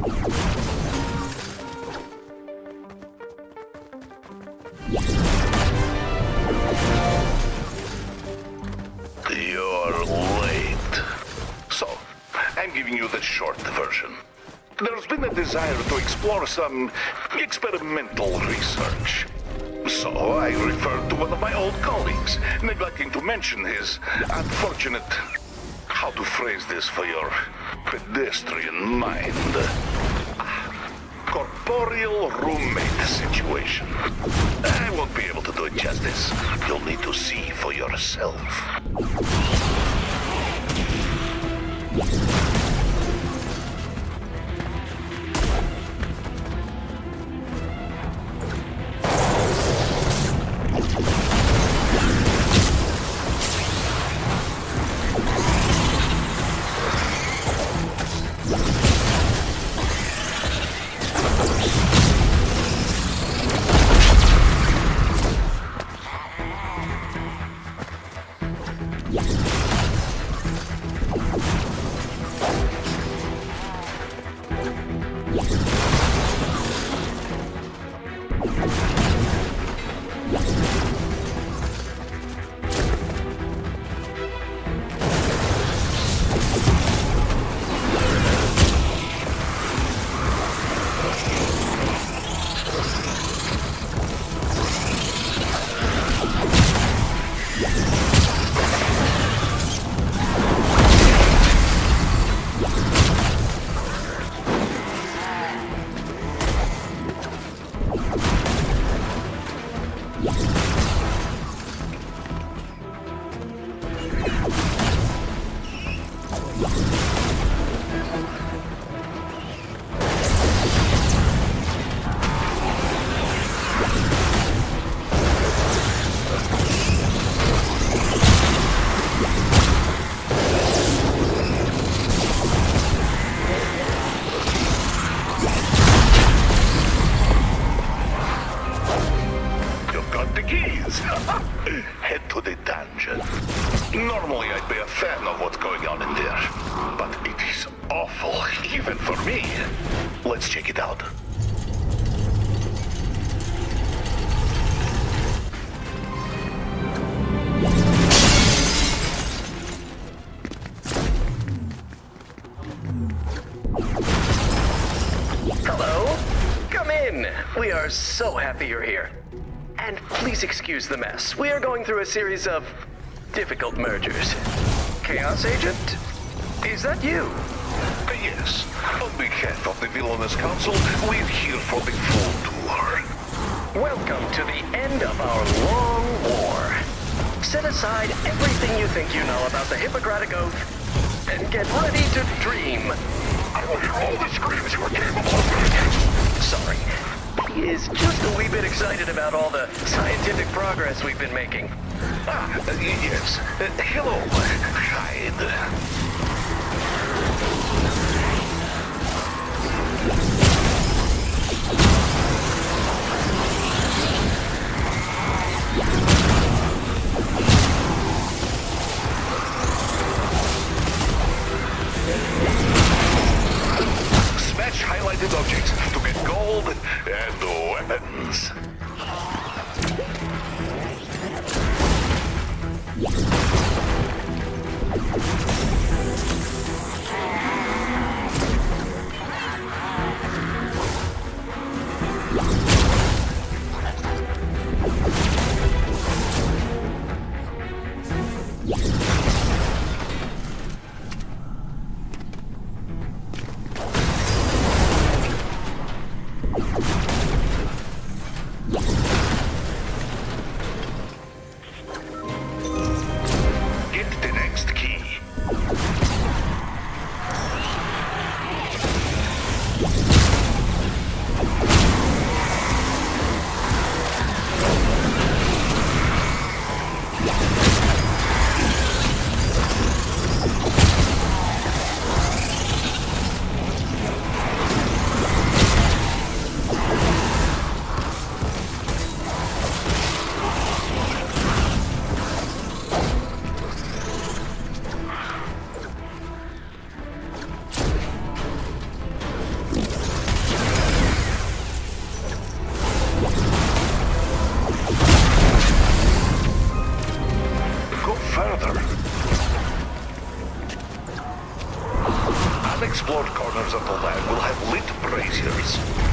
You're late. So, I'm giving you the short version. There's been a desire to explore some experimental research. So I referred to one of my old colleagues, neglecting to mention his unfortunate... how to phrase this for your pedestrian mind? Corporeal roommate situation. I won't be able to do it justice. You'll need to see for yourself. Head to the dungeon. Normally I'd be a fan of what's going on in there, but it is awful, even for me. Let's check it out. Hello? Come in. We are so happy you're here. And please excuse the mess. We are going through a series of difficult mergers. Chaos Agent? Is that you? Yes. On behalf of the Villainous Council, we're here for the full tour. Welcome to the end of our long war. Set aside everything you think you know about the Hippocratic Oath and get ready to dream. I will hear all the screams you are capable of. Sorry. He is just a wee bit excited about all the scientific progress we've been making. Yes. Hello. Hide. Smash highlighted objects to get gold and weapons. land will have lit braziers.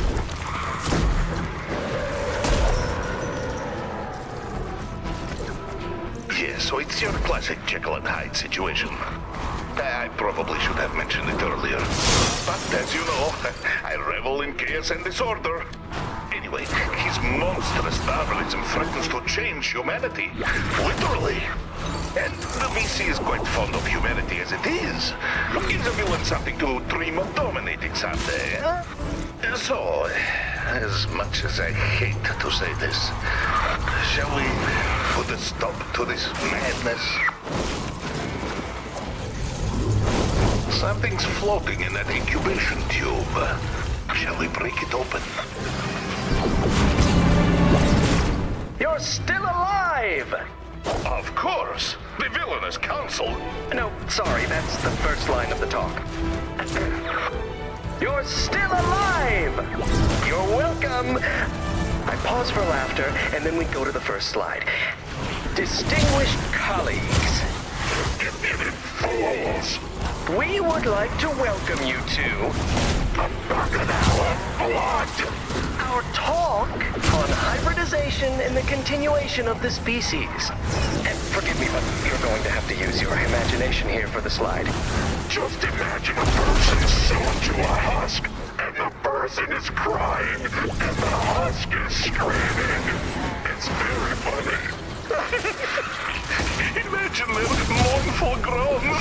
Yeah, so it's your classic Jekyll and Hyde situation. I probably should have mentioned it earlier. But as you know, I revel in chaos and disorder. Anyway, his monstrous barbarism threatens to change humanity. Literally. And the VC is quite fond of humanity as it is. Gives a villain something to dream of dominating someday, huh? So, as much as I hate to say this, shall we put a stop to this madness? Something's floating in that incubation tube. Shall we break it open? You're still alive! Of course! The villainous council! No, sorry, that's the first line of the talk. You're still alive! You're welcome! I pause for laughter, and then we go to the first slide. Distinguished colleagues. Fools! We would like to welcome you to our talk on hybridization and the continuation of the species. And forgive me, but you're going to have to use your imagination here for the slide. Just imagine a person sewn to a husk, and the person is crying, and the husk is screaming. It's very funny. Imagine their mournful groans.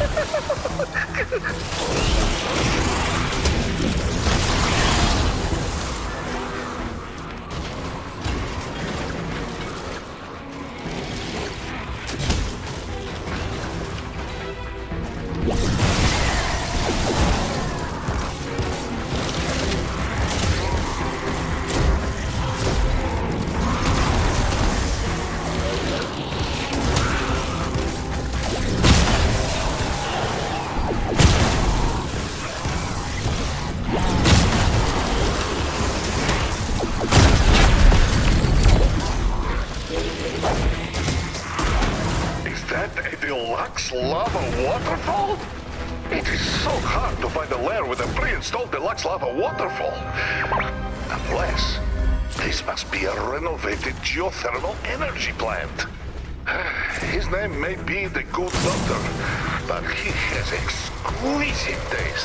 Lava waterfall? It is so hard to find a lair with a pre-installed deluxe lava waterfall. Unless this must be a renovated geothermal energy plant. His name may be the Good Doctor, but he has exquisite taste.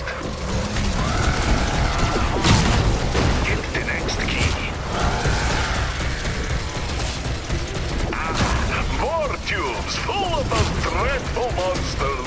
Get the next key. More tubes full of those dreadful monsters.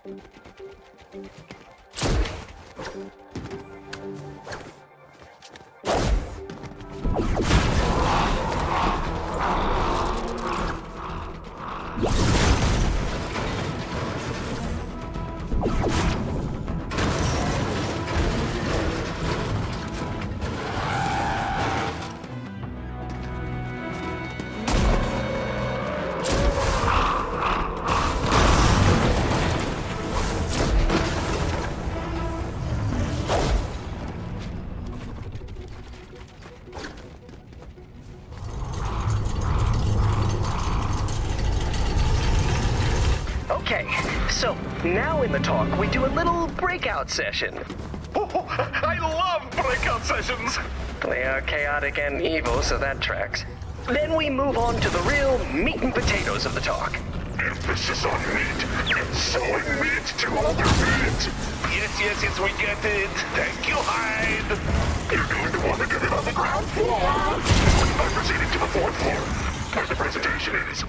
Okay, so now in the talk, we do a little breakout session. Oh, I love breakout sessions. They are chaotic and evil, so that tracks. Then we move on to the real meat and potatoes of the talk. Emphasis on meat. Sewing meat to other meat. Yes, we get it. Thank you, Hyde. You're going to want to get it on the ground floor. I'm proceeding to the fourth floor, where the presentation is.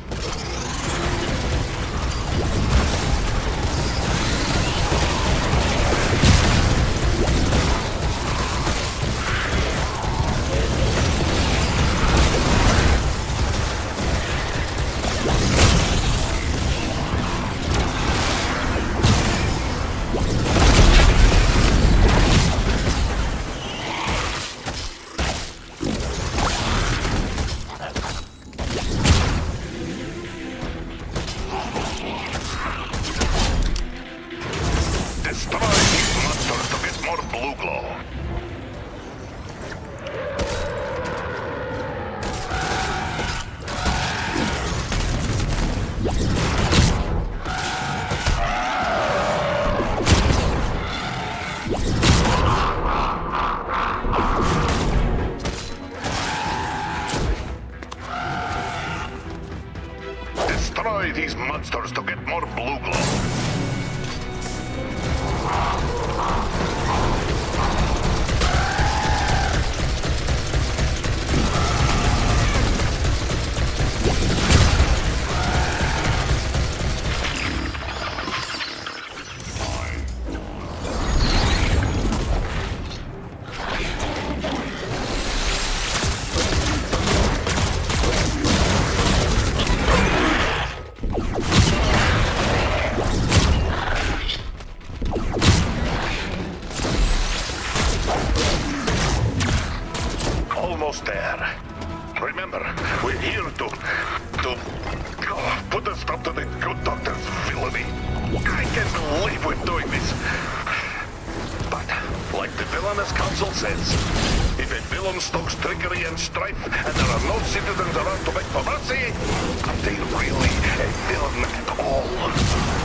These monsters to get more blue glow. Almost there. Remember, we're here to put a stop to the good doctor's villainy. I can't believe we're doing this. But, like the villainous council says, if a villain stokes trickery and strife, and there are no citizens around to beg for mercy, are they really a villain at all?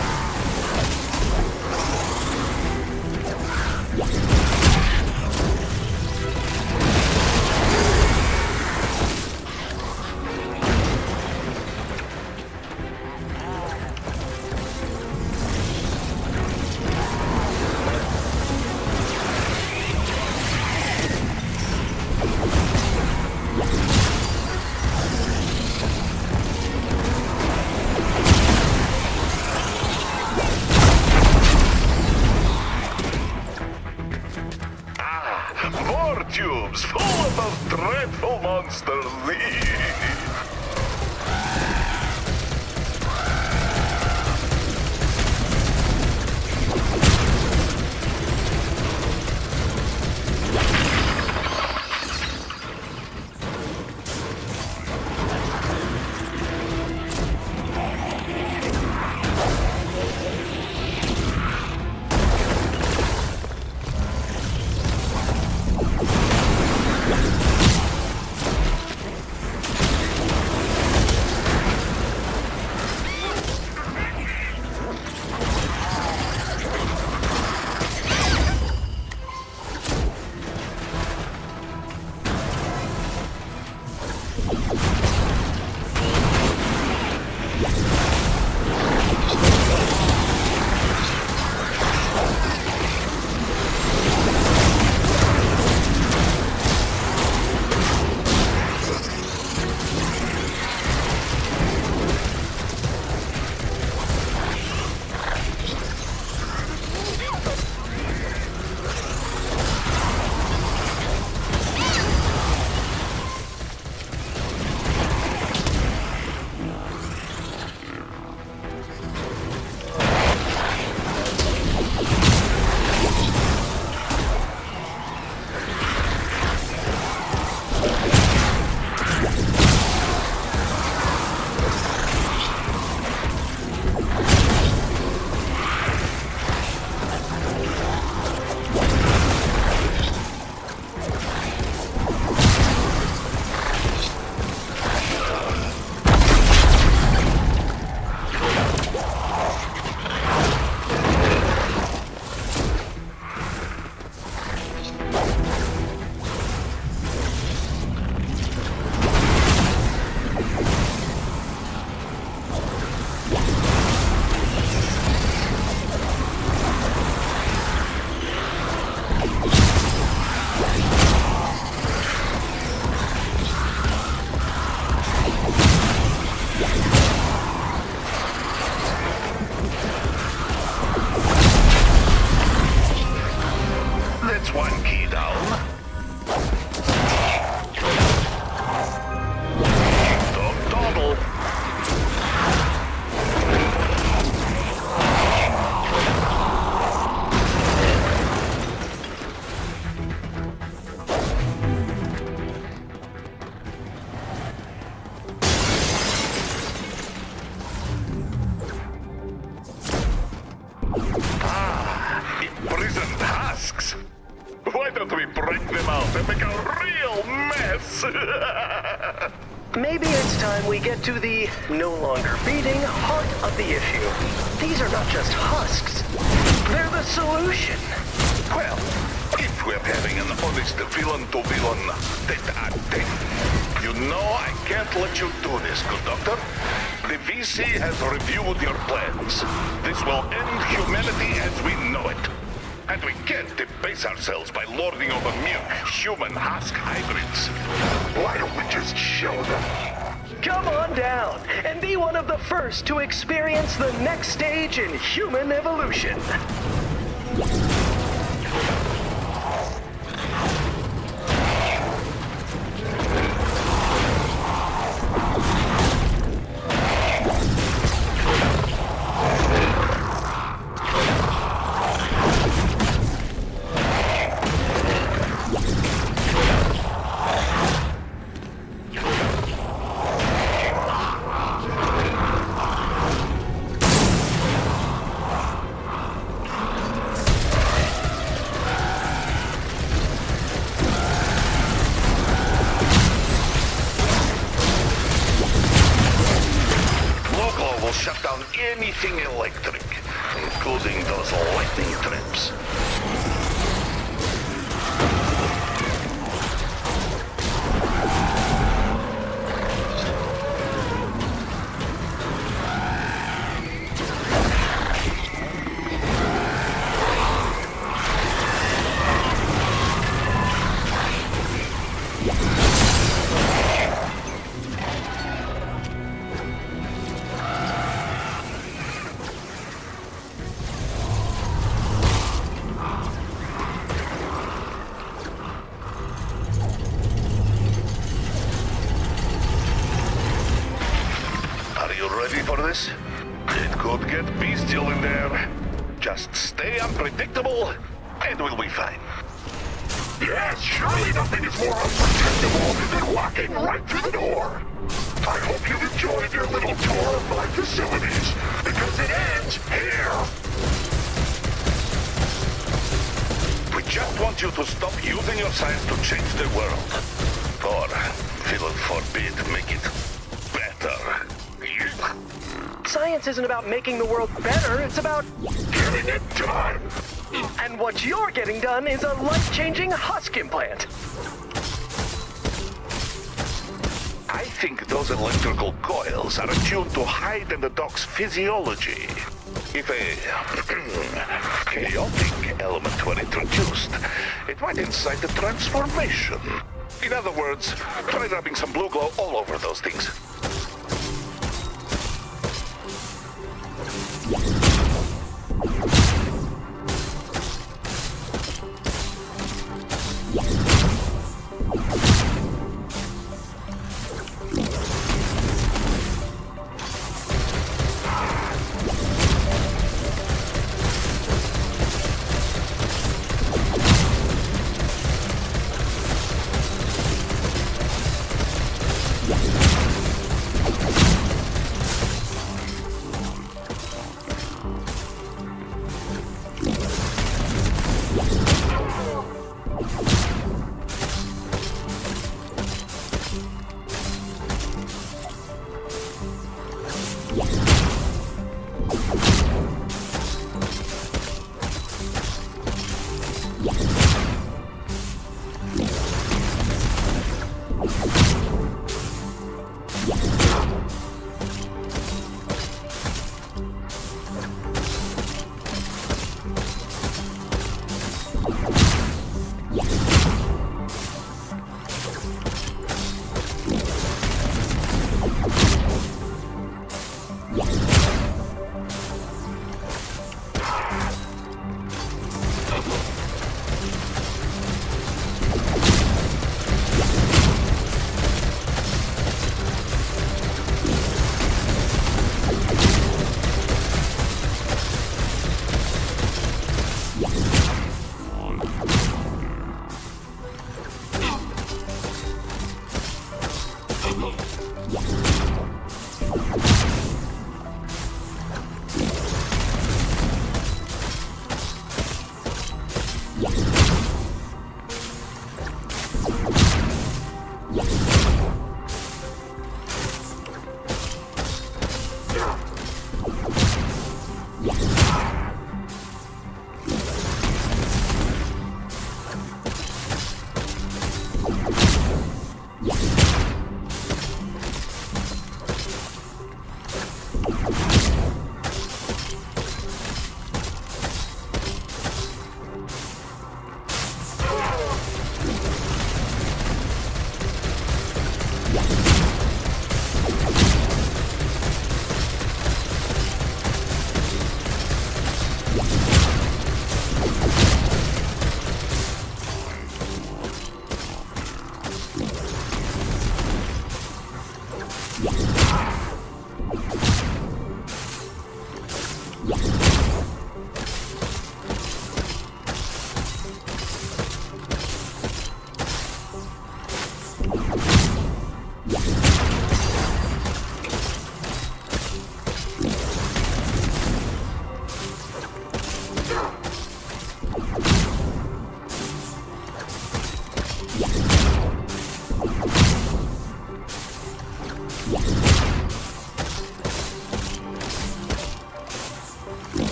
Tubes full of those dreadful monsters. key down. Double. Imprisoned husks. Why don't we break them out and make a real mess? Maybe it's time we get to the no longer beating heart of the issue. These are not just husks. They're the solution. Well, if we're having an honest villain-to-villain tete-a-tete, you know I can't let you do this, good doctor. The VC has reviewed your plans. This will end humanity as we know it. And we can't debase ourselves by lording over mere human husk hybrids. Why don't we just show them? Come on down and be one of the first to experience the next stage in human evolution. Shut down anything electric, including those lightning trips. This? It could get bestial in there. Just stay unpredictable, and we'll be fine. Yes, surely nothing is more unpredictable than walking right through the door. I hope you enjoyed your little tour of my facilities, because it ends here. We just want you to stop using your science to change the world. Or, heaven forbid, make it better. Science isn't about making the world better, it's about Getting it done. And what you're getting done is a life-changing husk implant. I think those electrical coils are attuned to hide in the dog's physiology. If a chaotic element were introduced, it might incite a transformation. In other words, try rubbing some blue glow all over those things.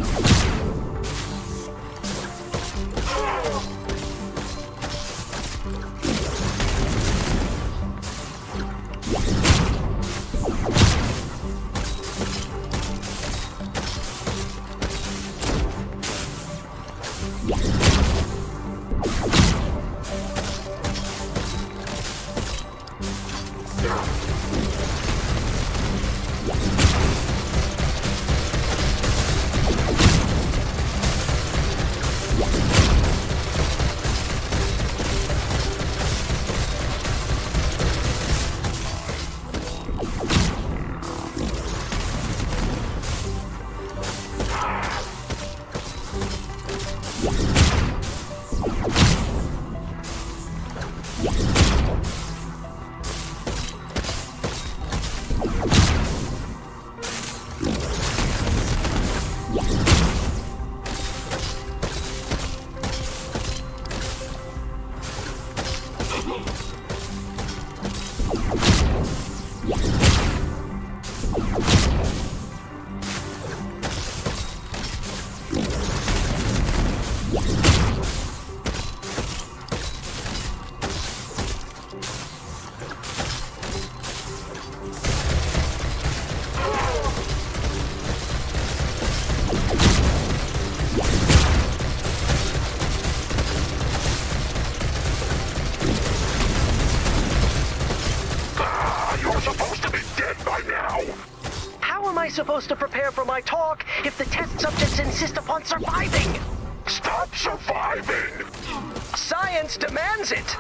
Supposed to prepare for my talk if the test subjects insist upon surviving? Stop surviving! Science demands it!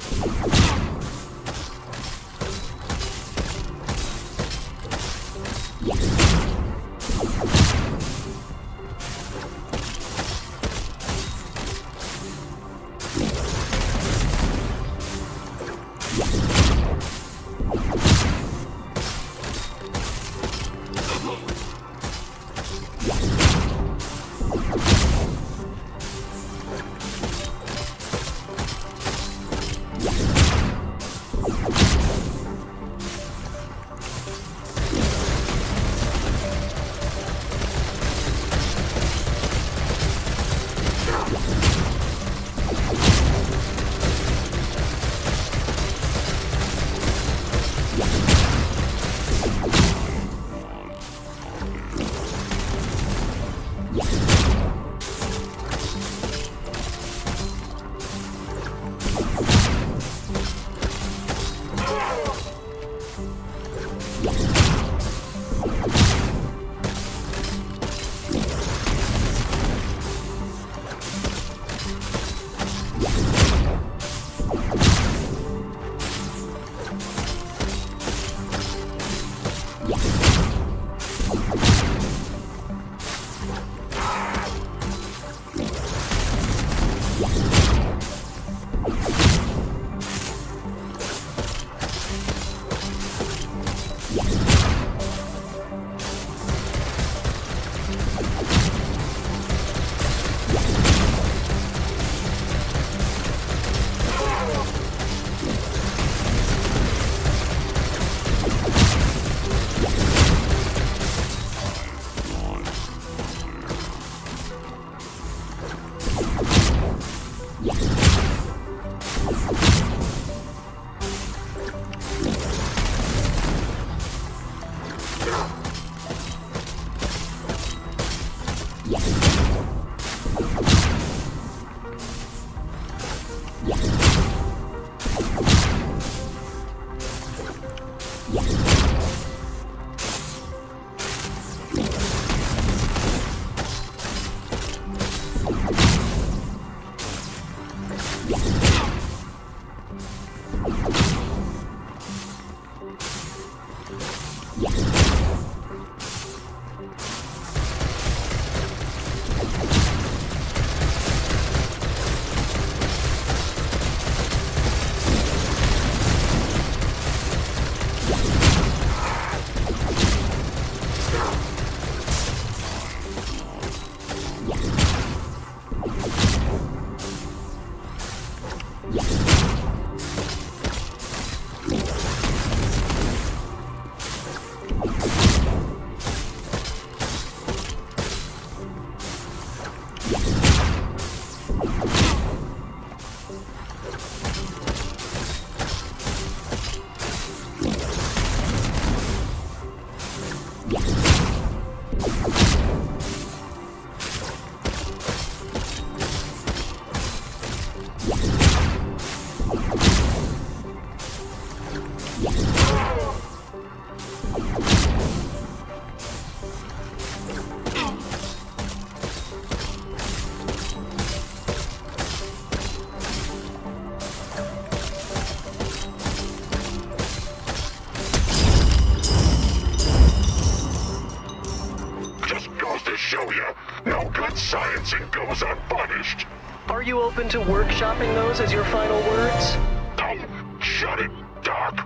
Science goes unpunished. Are you open to workshopping those as your final words? Oh, shut it, Doc.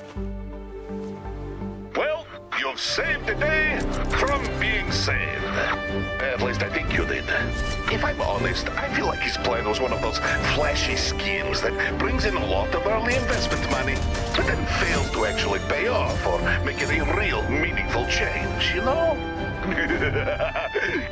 Well, you've saved the day from being saved. At least I think you did. If I'm honest, I feel like his plan was one of those flashy schemes that brings in a lot of early investment money, but then fails to actually pay off or make any real meaningful change, you know?